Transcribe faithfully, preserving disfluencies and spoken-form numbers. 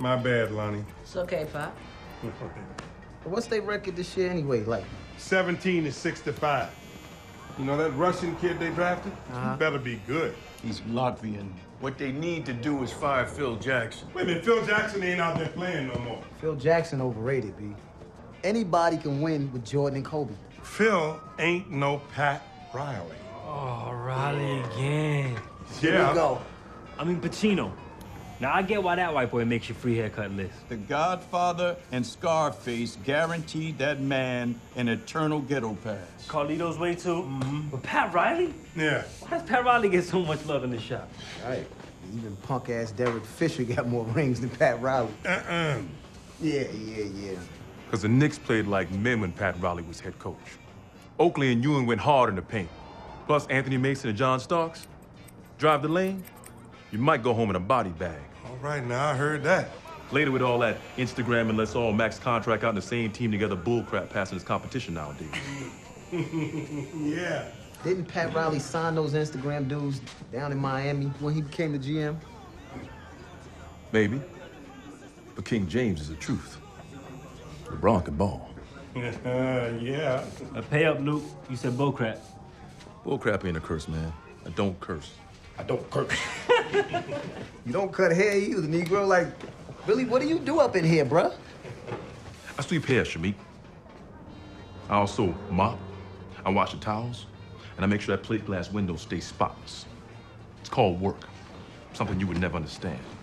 My bad, Lonnie. It's okay, Pop. What's their record this year anyway, like? seventeen to sixty-five. You know that Russian kid they drafted? Uh-huh. He better be good. He's Latvian. What they need to do is fire Phil Jackson. Wait a minute, Phil Jackson ain't out there playing no more. Phil Jackson overrated, B. Anybody can win with Jordan and Kobe. Phil ain't no Pat Riley. Oh, Riley again. Here Yeah. we go. I mean, Pacino. Now, I get why that white boy makes your free haircut list. The Godfather and Scarface guaranteed that man an eternal ghetto pass. Carlito's way too. Mm-hmm. But Pat Riley? Yeah. Why does Pat Riley get so much love in the shop? Right. Even punk-ass Derek Fisher got more rings than Pat Riley. Uh-uh. Yeah, yeah, yeah. Because the Knicks played like men when Pat Riley was head coach. Oakley and Ewing went hard in the paint. Plus Anthony Mason and John Starks. Drive the lane, you might go home in a body bag. All right, now I heard that. Later with all that Instagram and let's all max contract out in the same team together bullcrap passing this competition nowadays. Yeah. Didn't Pat Riley sign those Instagram dudes down in Miami when he became the G M? Maybe. But King James is the truth. LeBron can ball. Yeah. Uh, pay up, Luke. You said bullcrap. Bullcrap ain't a curse, man. I don't curse. I don't curse. You don't cut hair either, Negro. Like, really, what do you do up in here, bruh? I sweep hair, Shamik. I also mop, I wash the towels, and I make sure that plate glass window stays spotless. It's called work. Something you would never understand.